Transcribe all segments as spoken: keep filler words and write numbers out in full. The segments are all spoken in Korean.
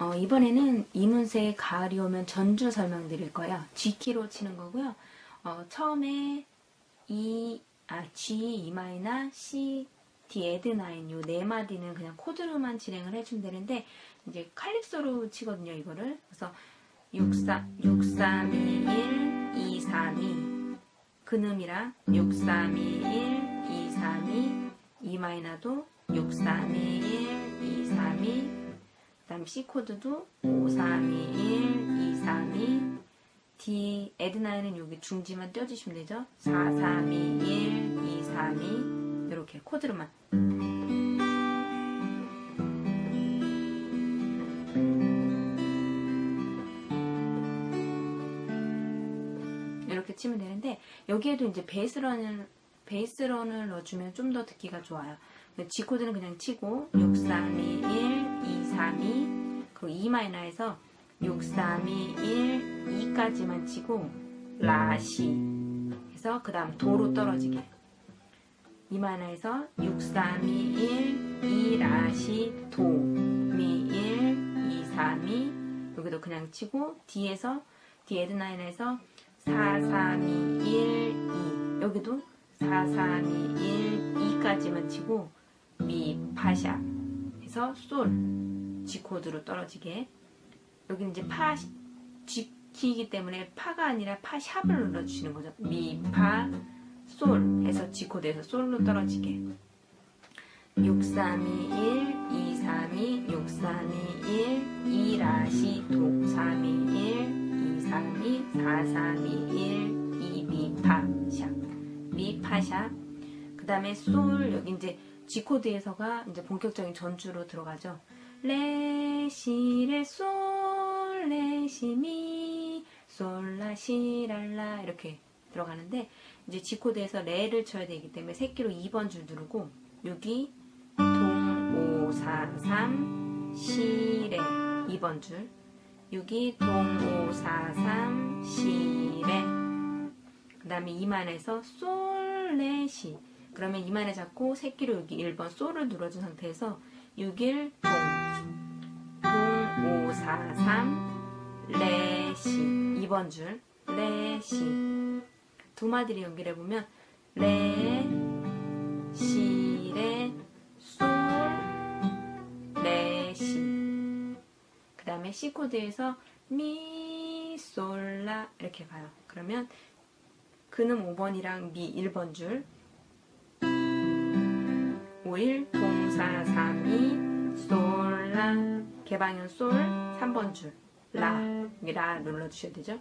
어, 이번에는 이문세의 가을이 오면 전주 설명드릴 거예요. G키로 치는 거고요. 어, 처음에 E, 아, G, E 마이너, C, D, 에드 나인 요 네 마디는 그냥 코드로만 진행을 해주면 되는데 이제 칼립소로 치거든요, 이거를. 그래서 육, 사, 육, 삼, 이, 일, 이, 삼, 이 근음이랑 육, 삼, 이, 일, 이, 삼, 이 E 마이너도 육, 삼, 이, 일, 이, 삼, 이 그 다음 C 코드도 오, 삼, 이, 일, 이, 삼, 이 D, 에드 나인은 여기 중지만 떼어주시면 되죠. 사, 삼, 이, 일, 이, 삼, 이 이렇게 코드로만 이렇게 치면 되는데 여기에도 이제 베이스런을 베이스런을 넣어주면 좀 더 듣기가 좋아요. G 코드는 그냥 치고 육, 삼, 이, 일, 이, 삼, 이 그리고 E 마이너에서 육, 삼, 이, 일, 이까지만 치고 라, 시 해서 그 다음 도로 떨어지게 E 마이너에서 육, 삼, 이, 일, 이, 라, 시, 도, 미, 일, 이, 삼, 이 여기도 그냥 치고 D에서 D, 에드 나인에서 사, 삼, 이, 일, 이 여기도 사, 삼, 이, 일, 이까지만 치고 미, 파, 샤 해서 솔 G 코드로 떨어지게 여기는 이제 파, G 키이기 때문에 파가 아니라 파 샵을 눌러주시는 거죠. 미, 파, 솔 해서 G 코드에서 솔로 떨어지게 육, 삼, 이, 일, 이, 삼, 이 육, 삼, 이, 일, 이, 라, 시, 도, 삼, 이, 일, 이, 삼, 이 사, 삼, 이, 일, 이, 미, 파, 샵 미, 파, 샵 그 다음에 솔 여기 이제 G 코드에서가 이제 본격적인 전주로 들어가죠. 레, 시, 레, 솔, 레, 시, 미, 솔, 라, 시, 라, 라 이렇게 들어가는데 이제 G 코드에서 레를 쳐야 되기 때문에 새끼로 이 번 줄 누르고 여기 동, 오, 사, 삼, 시, 레 이 번 줄 여기 동, 오, 사, 삼, 시, 레 그 다음에 이만에서 솔, 레, 시 그러면 이만에 잡고 새끼로 여기 일 번 솔을 눌러준 상태에서 육, 일, 동, 동, 오, 사, 삼, 레, 시 이 번 줄, 레, 시 두 마디를 연결해보면 레, 시, 레, 솔, 레, 시 그 다음에 C 코드에서 미, 솔, 라 이렇게 가요. 그러면 근음 오 번이랑 미 일 번 줄 오, 일, 동, 사, 삼, 이, 솔, 라 개방현 솔 삼 번 줄 라, 여기 라 눌러주셔야 되죠.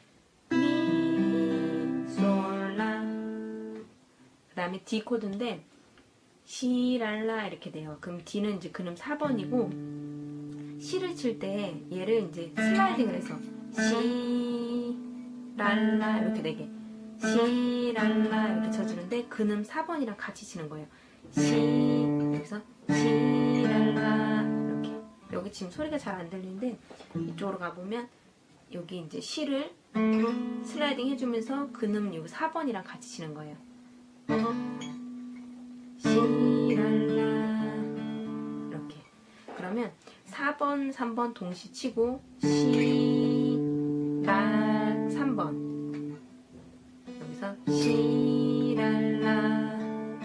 미, 솔, 라 그 다음에 D 코드인데 시, 랄, 라 이렇게 돼요. 그럼 D는 이제 근음 사 번이고 C를 칠 때 얘를 이제 슬라이딩을 해서 시, 랄, 라 이렇게 되게 시, 랄, 라 이렇게 쳐주는데 근음 사 번이랑 같이 치는 거예요. 시, 여기서 시, 랄, 라 이렇게 여기 지금 소리가 잘 안 들리는데 이쪽으로 가보면 여기 이제 시를 슬라이딩 해주면서 근음 여기 사 번이랑 같이 치는 거예요. 시, 랄, 라 이렇게 그러면 사 번, 삼 번 동시 치고 시, 랄, 삼 번 여기서 시, 랄, 라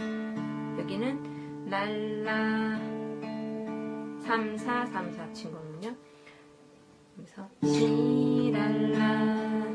여기는 랄, 라 삼, 사, 삼, 사 친 거거든요. 여기서 시, 랄, 라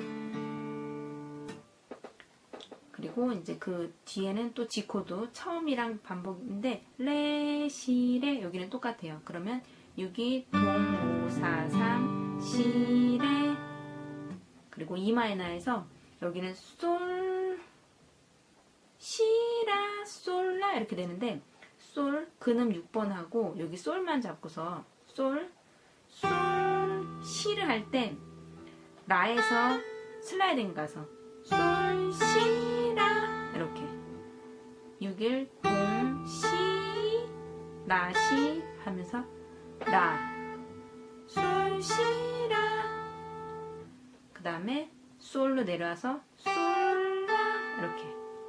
그리고 이제 그 뒤에는 또 G 코드 처음이랑 반복인데 레, 시, 레 여기는 똑같아요. 그러면 여기 동, 오, 사, 삼, 시, 레 그리고 E 마이너에서 여기는 솔, 시, 라, 솔, 라 이렇게 되는데 솔, 근음 육 번 하고 여기 솔만 잡고서 솔, 솔, 시를 할 때 라에서 슬라이딩 가서 솔, 시, 라 이렇게 육, 일, 동, 시, 라, 시 하면서 라, 솔, 시, 라 그 다음에 솔로 내려와서 솔, 라 이렇게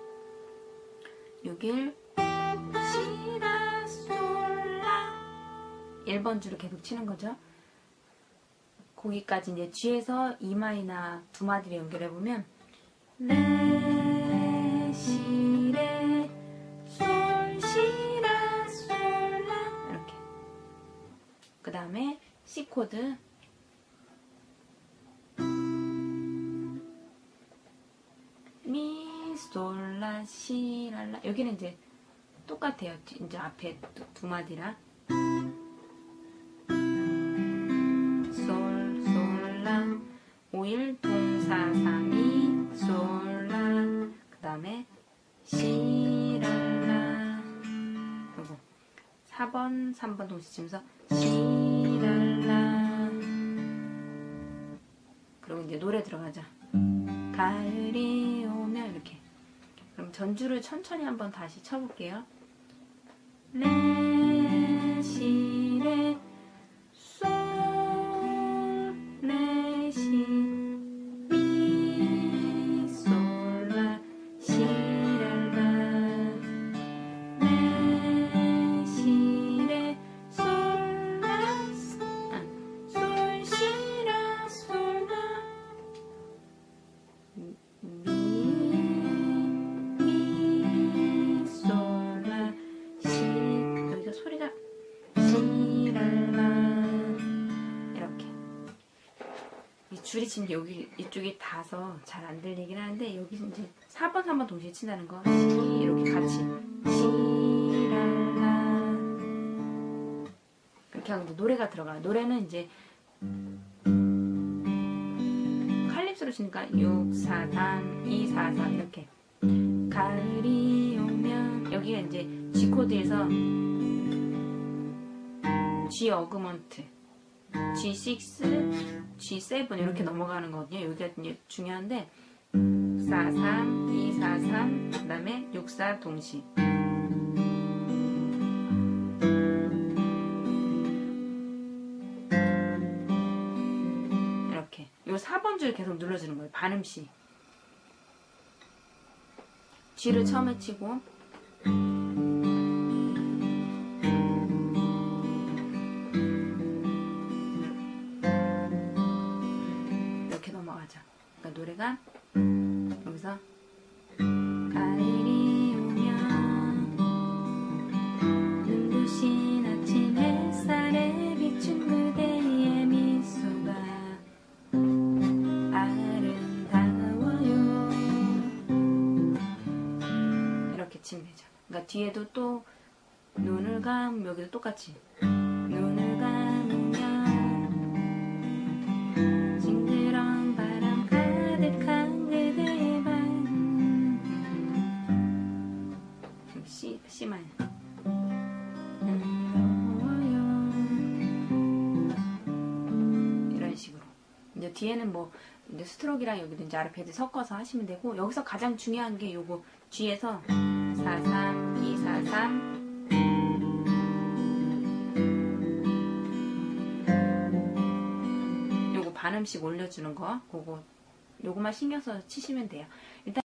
육, 일, 시, 라, 솔, 라 일 번 줄을 계속 치는 거죠. 거기까지 이제 G에서 E 마이너 두 마디를 연결해 보면 레, 시, 레, 솔, 시, 라, 솔, 라 이렇게. 그 다음에 C 코드 미, 솔, 라, 시, 라, 라. 여기는 이제 똑같아요. 이제 앞에 두, 두 마디라. 솔, 솔, 라. 오일, 동사, 삼이, 솔, 라. 그 다음에 시, 라, 라. 요거. 사 번, 삼 번 동시 치면서 시, 라, 라. 그리고 이제 노래 들어가자. 가을이 오면 이렇게. 그럼 전주를 천천히 한번 다시 쳐볼게요. 레, 시, 레, 솔, 레, 시, 미, 솔, 라, 시, 라, 라. 레, 시, 레, 솔, 라, 아, 솔, 시, 라, 솔, 라. 미, 미, 솔, 라, 시. 여기가 소리가 시, 라, 라. 이렇게. 이 줄이 지금 여기 이쪽이 닿아서 잘 안 들리긴 하는데 여기 이제 사 번, 삼 번 동시에 친다는 거. 시, 이렇게 같이. 시, 라, 라. 이렇게 하면 노래가 들어가요. 노래는 이제 칼립스로 치니까 육, 사, 삼, 이, 사, 삼 이렇게. 가을이 오면 여기가 이제 G 코드에서 G 어그먼트, 지 식스, 지 세븐 이렇게 넘어가는 거거든요. 여기가 이제 중요한데 사, 삼, 이, 사, 삼 그 다음에 육, 사 동시. 이렇게. 요 사 번 줄 계속 눌러주는 거예요. 반음씩. G를 처음에 치고 이렇게 넘어가죠. 그러니까 노래가 여기서 가을이 오면 눈부신 아침 햇살에 비춘 그대의 미소가 아름다워요. 이렇게 치면 되죠. 그러니까 뒤에도 또 눈을 감으면 여기도 똑같이 눈을 감으면 싱그러운 바람 가득한 그대의 방 C, C 마이너 이런 식으로. 이제 뒤에는 뭐 이제 스트로크랑 여기도 이제 아르페지 섞어서 하시면 되고 여기서 가장 중요한 게 요거 G에서 사, 삼, 이, 사, 삼 요거 반음씩 올려주는 거 그거 요거만 신경 써서 치시면 돼요. 일단